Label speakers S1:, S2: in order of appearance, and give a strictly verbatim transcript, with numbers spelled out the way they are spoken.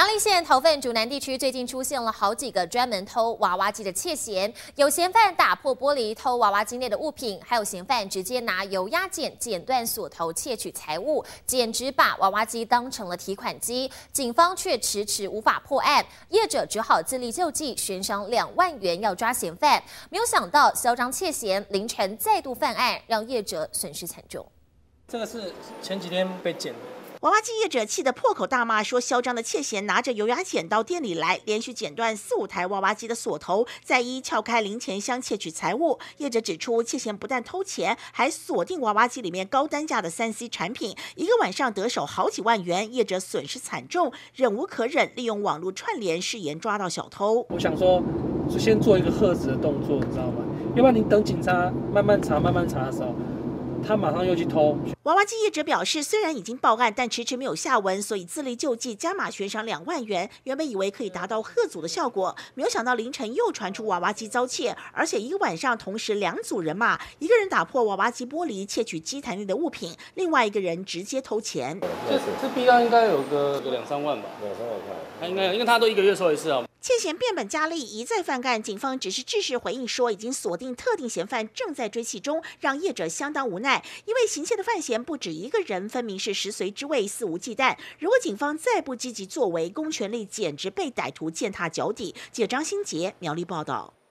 S1: 苗栗县头份竹南地区最近出现了好几个专门偷娃娃机的窃嫌，有嫌犯打破玻璃偷娃娃机内的物品，还有嫌犯直接拿油压剪剪断锁头窃取财物，简直把娃娃机当成了提款机。警方却迟迟无法破案，业者只好自力救济，悬赏两万元要抓嫌犯。没有想到嚣张窃嫌凌晨再度犯案，让业者损失惨重。
S2: 这个是前几天被剪的。
S3: 娃娃机业者气得破口大骂，说嚣张的窃嫌拿着油压剪到店里来，连续剪断四五台娃娃机的锁头，再一撬开零钱箱窃取财物。业者指出，窃嫌不但偷钱，还锁定娃娃机里面高单价的三 C 产品，一个晚上得手好几万元，业者损失惨重，忍无可忍，利用网络串联誓言抓到小偷。
S2: 我想说，就先做一个吓止的动作，你知道吗？要不然你等警察慢慢查、慢慢查的时候。 他马上又去偷。
S3: 娃娃机业者表示，虽然已经报案，但迟迟没有下文，所以自力救济，加码悬赏两万元。原本以为可以达到吓阻的效果，没有想到凌晨又传出娃娃机遭窃，而且一个晚上同时两组人马，一个人打破娃娃机玻璃窃取机台内的物品，另外一个人直接偷钱。
S4: 这这弊案应该有个个两三万吧，两三万块。他应该有，因为他都一个月收一次啊。
S3: 窃嫌变本加厉，一再犯案，警方只是致事回应说，已经锁定特定嫌犯，正在追缉中，让业者相当无奈。因为行窃的犯嫌不止一个人，分明是食髓知味、肆无忌惮。如果警方再不积极作为，公权力简直被歹徒践踏脚底。记者张新杰苗栗报道。